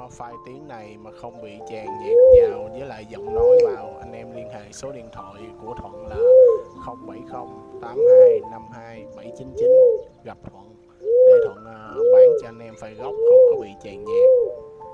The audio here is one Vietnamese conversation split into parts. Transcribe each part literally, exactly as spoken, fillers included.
file tiếng này mà không bị tràn nhạc vào với lại giọng nói vào, anh em liên hệ số điện thoại của Thuận là không bảy không tám hai năm hai bảy chín chín, gặp Thuận để Thuận uh, bán cho anh em file gốc không có bị tràn nhạc.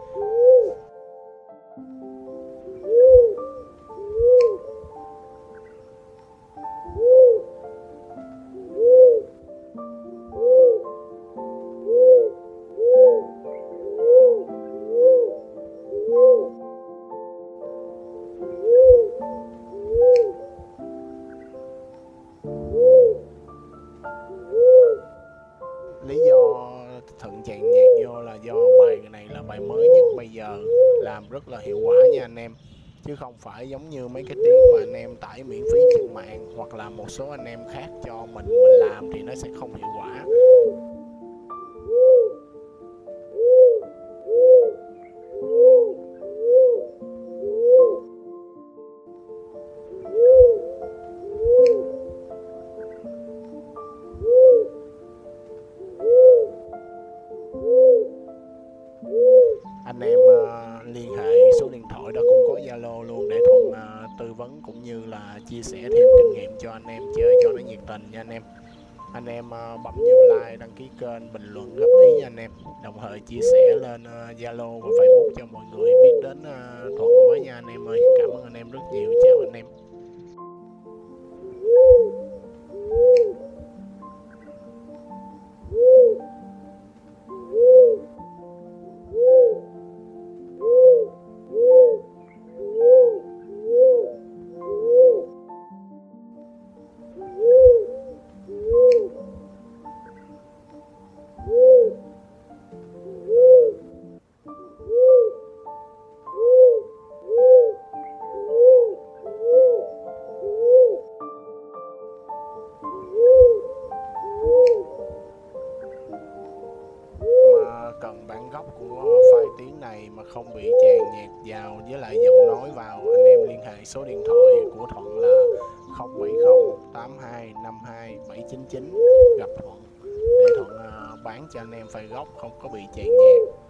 Lý do Thuận tràn nhạc vô là do bài này là bài mới nhất bây giờ, làm rất là hiệu quả nha anh em, chứ không phải giống như mấy cái tiếng mà anh em tải miễn phí trên mạng hoặc là một số anh em khác cho mình mình làm thì nó sẽ không hiệu quả. Anh em uh, liên hệ số điện thoại đó cũng có Zalo luôn để Thuận uh, tư vấn cũng như là chia sẻ thêm kinh nghiệm cho anh em chơi cho nó nhiệt tình nha anh em. Anh em uh, bấm vô like, đăng ký kênh, bình luận góp ý nha anh em, đồng thời chia sẻ lên Zalo uh, và Facebook cho mọi người biết đến uh, Thuận với nha anh em ơi. Cảm ơn anh em rất nhiều, chào anh em. Cần bản gốc của file tiếng này mà không bị tràn nhạc vào với lại giọng nói vào, anh em liên hệ số điện thoại của Thuận là không bảy không tám hai năm hai bảy chín chín, gặp Thuận để Thuận bán cho anh em file gốc không có bị tràn nhạc.